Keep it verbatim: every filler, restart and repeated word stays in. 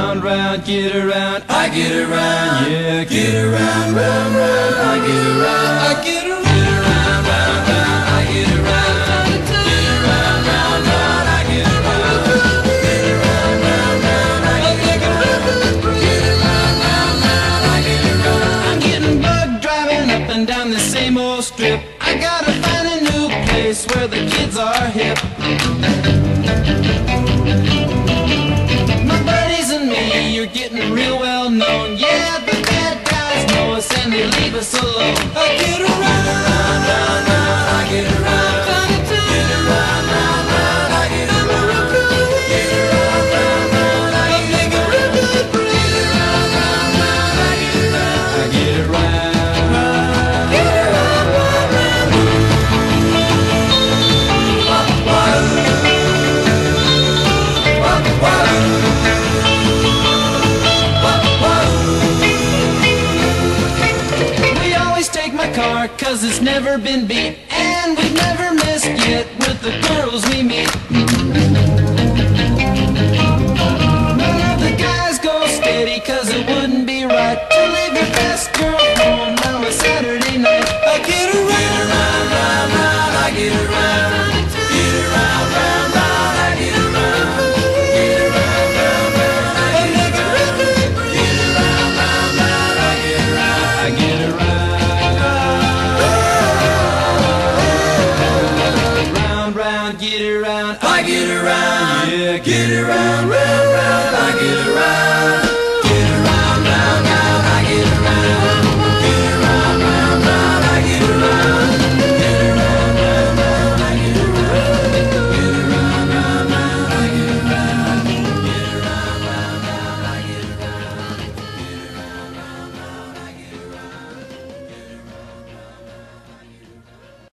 around, round, get around, I get around, yeah, get around, round, round, I get around, I get around, get around, round, round, I get around, get around, round, round, I get around, get around, round, round, I get around, get around, round, round, I get around. I'm getting bugged driving up and down the same old strip. I gotta find a new place where the kids are hip. My buddies and me, you're getting real well known. Yeah, the bad guys know us and they leave us alone. I get around, round, round, round, I get around, get around, round, round, I get around, get around, round, round, I get around, get around, round, round, I get around, I get around, get around, round, round. We always take my car, cause it's never been beat, and we've never missed yet with the girl